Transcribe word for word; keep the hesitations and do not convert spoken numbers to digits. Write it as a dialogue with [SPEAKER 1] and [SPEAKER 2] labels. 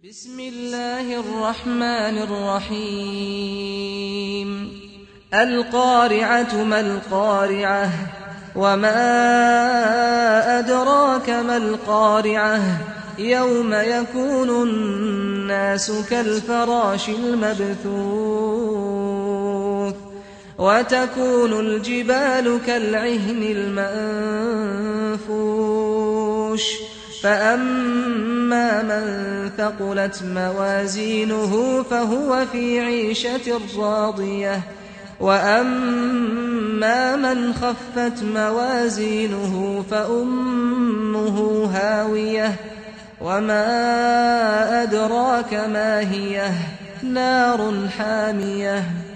[SPEAKER 1] بسم الله الرحمن الرحيم القارعة ما القارعة وما أدراك ما القارعة يوم يكون الناس كالفراش المبثوث وتكون الجبال كالعهن المنفوش فأما من ثقلت موازينه فهو في عيشة راضية وأما من خفت موازينه فأمه هاوية وما أدراك ما هي نار حامية